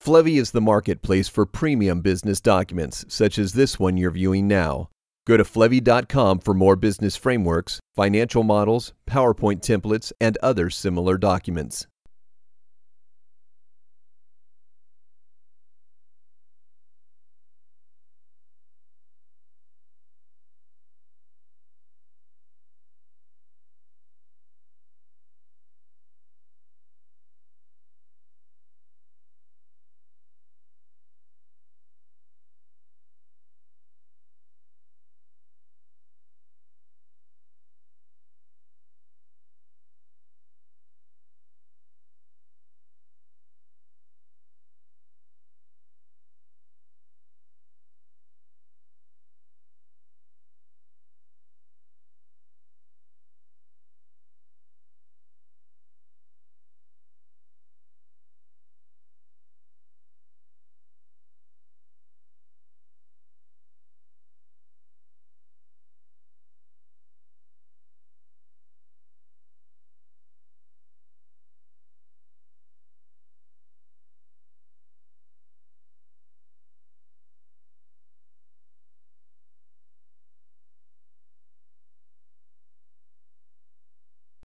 Flevy is the marketplace for premium business documents, such as this one you're viewing now. Go to flevy.com for more business frameworks, financial models, PowerPoint templates, and other similar documents.